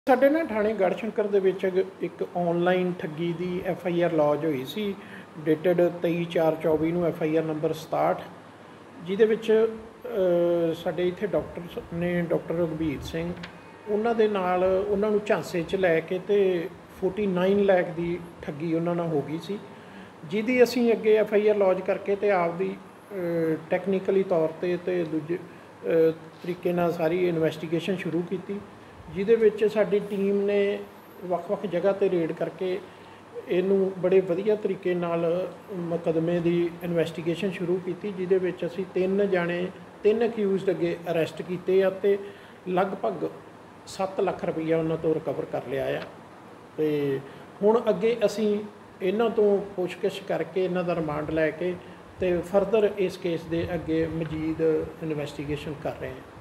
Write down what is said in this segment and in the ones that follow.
ਸਾਡੇ ਨਾ ਥਾਣੇ ਗੜ੍ਹਸ਼ੰਕਰ ਦੇ ਵਿੱਚ ਇੱਕ ਔਨਲਾਈਨ ਠੱਗੀ ਦੀ FIR ਲੌਜ ਹੋਈ ਸੀ ਡੇਟਡ 23/4/24 ਨੂੰ FIR ਨੰਬਰ 67 ਜਿਹਦੇ ਵਿੱਚ ਸਾਡੇ ਇੱਥੇ ਡਾਕਟਰ ਨੇ ਡਾਕਟਰ ਰਘਬੀਰ ਸਿੰਘ ਉਹਨਾਂ ਦੇ ਨਾਲ ਉਹਨਾਂ ਨੂੰ ਝਾਂਸੇ 'ਚ ਲੈ ਕੇ ਤੇ 49 ਲੱਖ ਦੀ ਠੱਗੀ ਉਹਨਾਂ ਨਾਲ ਹੋ ਗਈ ਸੀ, ਜਿਹਦੀ ਅਸੀਂ ਅੱਗੇ FIR ਲੌਜ ਕਰਕੇ ਤੇ ਆਪਦੀ ਟੈਕਨੀਕਲੀ ਤੌਰ 'ਤੇ ਦੂਜੇ ਤਰੀਕੇ ਨਾਲ ਸਾਰੀ ਇਨਵੈਸਟੀਗੇਸ਼ਨ ਸ਼ੁਰੂ ਕੀਤੀ, ਜਿਹਦੇ ਵਿੱਚ ਸਾਡੀ ਟੀਮ ਨੇ ਵੱਖ-ਵੱਖ ਜਗ੍ਹਾ 'ਤੇ ਰੇਡ ਕਰਕੇ ਇਹਨੂੰ ਬੜੇ ਵਧੀਆ ਤਰੀਕੇ ਨਾਲ ਮੁਕੱਦਮੇ ਦੀ ਇਨਵੈਸਟੀਗੇਸ਼ਨ ਸ਼ੁਰੂ ਕੀਤੀ, ਜਿਹਦੇ ਵਿੱਚ ਅਸੀਂ 3 ਅਕਿਊਜ਼ਡ ਅੱਗੇ ਅਰੈਸਟ ਕੀਤੇ ਆ ਅਤੇ ਲਗਭਗ 7 ਲੱਖ ਰੁਪਈਆ ਉਹਨਾਂ ਤੋਂ ਰਿਕਵਰ ਕਰ ਲਿਆ ਆ। ਅਤੇ ਹੁਣ ਅੱਗੇ ਅਸੀਂ ਇਹਨਾਂ ਤੋਂ ਪੁੱਛਗਿੱਛ ਕਰਕੇ ਇਹਨਾਂ ਦਾ ਰਿਮਾਂਡ ਲੈ ਕੇ ਅਤੇ ਫਰਦਰ ਇਸ ਕੇਸ ਦੇ ਅੱਗੇ ਮਜ਼ੀਦ ਇਨਵੈਸਟੀਗੇਸ਼ਨ ਕਰ ਰਹੇ ਹਾਂ।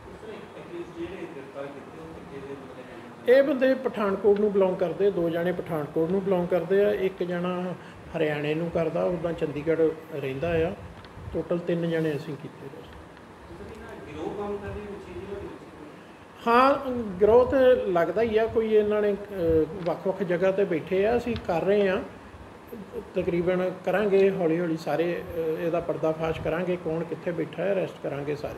ਇਹ ਬੰਦੇ ਪਠਾਨਕੋਟ ਨੂੰ ਬਿਲੋਂਗ ਕਰਦੇ, 2 ਜਣੇ ਪਠਾਨਕੋਟ ਨੂੰ ਬਿਲੋਂਗ ਕਰਦੇ ਆ, 1 ਜਣਾ ਹਰਿਆਣੇ ਨੂੰ ਕਰਦਾ, ਉੱਦਾਂ ਚੰਡੀਗੜ੍ਹ ਰਹਿੰਦਾ ਆ। ਟੋਟਲ 3 ਜਣੇ ਅਸੀਂ ਕੀਤੇ। ਹਾਂ, ਗਰੋਥ ਲੱਗਦਾ ਹੀ ਆ, ਕੋਈ ਇਹਨਾਂ ਨੇ ਵੱਖ-ਵੱਖ ਜਗ੍ਹਾ 'ਤੇ ਬੈਠੇ ਆ, ਅਸੀਂ ਕਰ ਰਹੇ ਹਾਂ, ਤਕਰੀਬਨ ਕਰਾਂਗੇ ਹੌਲੀ ਹੌਲੀ ਸਾਰੇ ਇਹਦਾ ਪਰਦਾਫਾਸ਼ ਕਰਾਂਗੇ, ਕੌਣ ਕਿੱਥੇ ਬੈਠਾ ਹੈ, ਅਰੈਸਟ ਕਰਾਂਗੇ ਸਾਰੇ।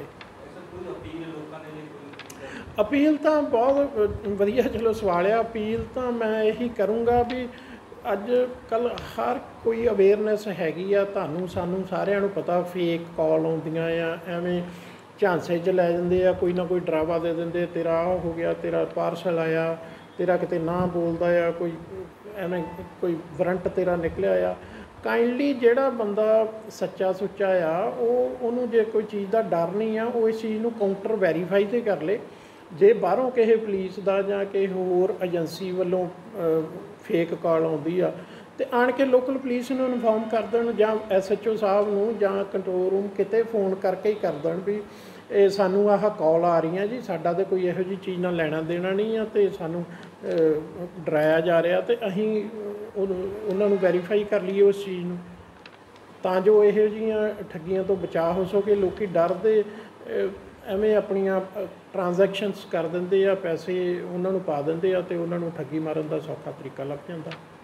ਅਪੀਲ ਤਾਂ ਬਹੁਤ ਵਧੀਆ ਚਲੋ ਸਵਾਲ ਆ। ਅਪੀਲ ਤਾਂ ਮੈਂ ਇਹੀ ਕਰੂੰਗਾ ਵੀ ਅੱਜ ਕੱਲ੍ਹ ਹਰ ਕੋਈ ਅਵੇਅਰਨੈਸ ਹੈਗੀ ਆ, ਤੁਹਾਨੂੰ ਸਾਨੂੰ ਸਾਰਿਆਂ ਨੂੰ ਪਤਾ ਫੇਕ ਕਾਲ ਆਉਂਦੀਆਂ ਆ, ਐਵੇਂ ਝਾਂਸੇ 'ਚ ਲੈ ਜਾਂਦੇ ਆ, ਕੋਈ ਨਾ ਕੋਈ ਡਰਾਵਾ ਦੇ ਦਿੰਦੇ, ਤੇਰਾ ਆਹ ਹੋ ਗਿਆ, ਤੇਰਾ ਪਾਰਸਲ ਆਇਆ, ਤੇਰਾ ਕਿਤੇ ਨਾ ਬੋਲਦਾ ਆ, ਕੋਈ ਐਵੇਂ ਕੋਈ ਵਾਰੰਟ ਤੇਰਾ ਨਿਕਲਿਆ ਆ। ਕਾਈਂਡਲੀ ਜਿਹੜਾ ਬੰਦਾ ਸੱਚਾ ਸੁੱਚਾ ਆ ਉਹਨੂੰ ਜੇ ਕੋਈ ਚੀਜ਼ ਦਾ ਡਰ ਨਹੀਂ ਆ, ਉਹ ਇਸ ਚੀਜ਼ ਨੂੰ ਕਾਊਂਟਰ ਵੈਰੀਫਾਈ 'ਤੇ ਕਰ ਲਏ। ਜੇ ਬਾਹਰੋਂ ਕਿਸੇ ਪੁਲਿਸ ਦਾ ਜਾਂ ਕਿਸੇ ਹੋਰ ਏਜੰਸੀ ਵੱਲੋਂ ਫੇਕ ਕਾਲ ਆਉਂਦੀ ਆ ਅਤੇ ਆਣ ਕੇ ਲੋਕਲ ਪੁਲਿਸ ਨੂੰ ਇਨਫੋਰਮ ਕਰ ਦੇਣ, ਜਾਂ SHO ਸਾਹਿਬ ਨੂੰ ਜਾਂ ਕੰਟਰੋਲ ਰੂਮ ਕਿਤੇ ਫੋਨ ਕਰਕੇ ਹੀ ਕਰ ਦੇਣ ਵੀ ਇਹ ਸਾਨੂੰ ਆਹ ਕਾਲ ਆ ਰਹੀਆਂ ਜੀ, ਸਾਡਾ ਤਾਂ ਕੋਈ ਇਹੋ ਜਿਹੀ ਚੀਜ਼ ਨਾਲ ਲੈਣਾ ਦੇਣਾ ਨਹੀਂ ਆ ਅਤੇ ਸਾਨੂੰ ਡਰਾਇਆ ਜਾ ਰਿਹਾ, ਅਤੇ ਅਸੀਂ ਉਹਨਾਂ ਨੂੰ ਵੈਰੀਫਾਈ ਕਰ ਲਈਏ ਉਸ ਚੀਜ਼ ਨੂੰ, ਤਾਂ ਜੋ ਇਹੋ ਜਿਹੀਆਂ ਠੱਗੀਆਂ ਤੋਂ ਬਚਾਅ ਹੋ ਸਕੇ। ਲੋਕ ਡਰਦੇ ਐਵੇਂ ਆਪਣੀਆਂ ਟ੍ਰਾਂਜੈਕਸ਼ਨਸ ਕਰ ਦਿੰਦੇ ਆ, ਪੈਸੇ ਉਹਨਾਂ ਨੂੰ ਪਾ ਦਿੰਦੇ ਆ ਅਤੇ ਉਹਨਾਂ ਨੂੰ ਠੱਗੀ ਮਾਰਨ ਦਾ ਸੌਖਾ ਤਰੀਕਾ ਲੱਭ ਜਾਂਦਾ।